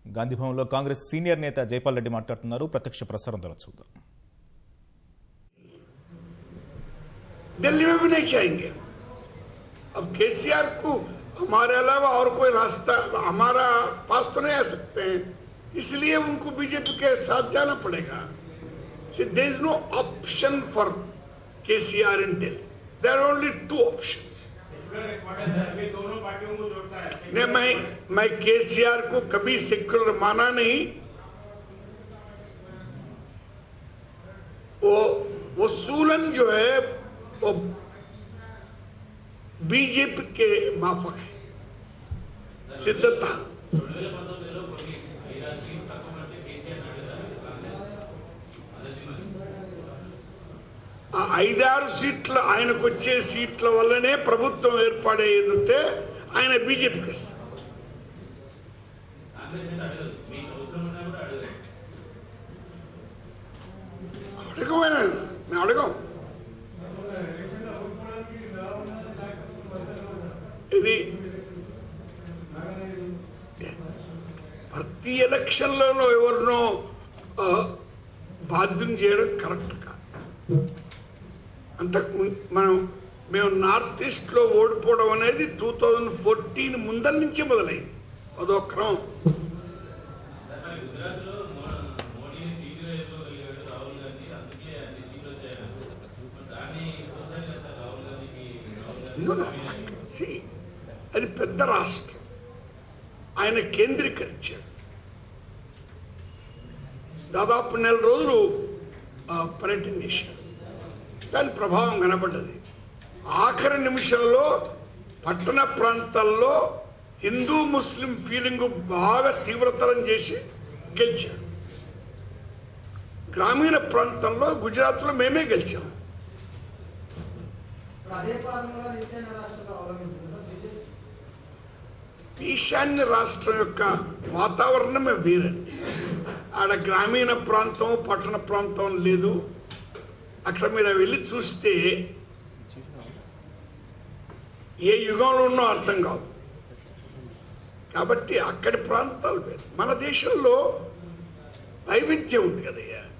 గాంధీ భవన్లో కాంగ్రెస్ సీనియర్ నేత జైపాల్ రెడ్డి మాట్లాడుతున్నారు. ప్రత్యక్ష ప్రసారం ద్వారా చూద్దాం. दिल्ली में भी नहीं चाहेंगे. अब केसीआर को हमारे अलावा और कोई रास्ता हमारा पास तो नहीं आ सकते हैं, इसलिए उनको बीजेपी के साथ जाना पड़ेगा. There is no option for KCR in Delhi. There are only two options. नहीं, मैं केसीआर को कभी सेक्युलर माना नहीं. वो सूलन जो है वो बीजेपी के माफक है. सिद्धता 5-6 సీట్ల ఆయనకు వచ్చే సీట్ల వల్లనే ప్రభుత్వం ఏర్పడేదంటే ఆయన బీజేపీకి ఇస్తారు. మేము అడగం. ఇది ప్రతి ఎలక్షన్లలో ఎవరినో బాధ్యం చేయడం కరెక్ట్ కాదు. అంతకు మేము నార్త్ ఈస్ట్లో ఓడిపోవడం అనేది 2014 ముందల నుంచే మొదలైంది. అదో క్రమం. అది పెద్ద రాష్ట్రం, ఆయన కేంద్రీకరించాడు. దాదాపు 4 రోజులు పర్యటన చేశాడు. దాని ప్రభావం కనబడ్డది. ఆఖరి నిమిషంలో పట్టణ ప్రాంతాల్లో హిందూ ముస్లిం ఫీలింగ్ బాగా తీవ్రతరం చేసి గెలిచాడు. గ్రామీణ ప్రాంతంలో గుజరాత్లో మేమే గెలిచాము. ఈశాన్య రాష్ట్రం యొక్క వాతావరణమే వేరండి. ఆడ గ్రామీణ ప్రాంతం పట్టణ ప్రాంతం లేదు. అక్కడ మీరు వెళ్ళి చూస్తే ఏ యుగంలో ఉన్నో అర్థం కావు. కాబట్టి అక్కడి ప్రాంతాలు వేరు. మన దేశంలో వైవిధ్యం ఉంది కదయ్యా.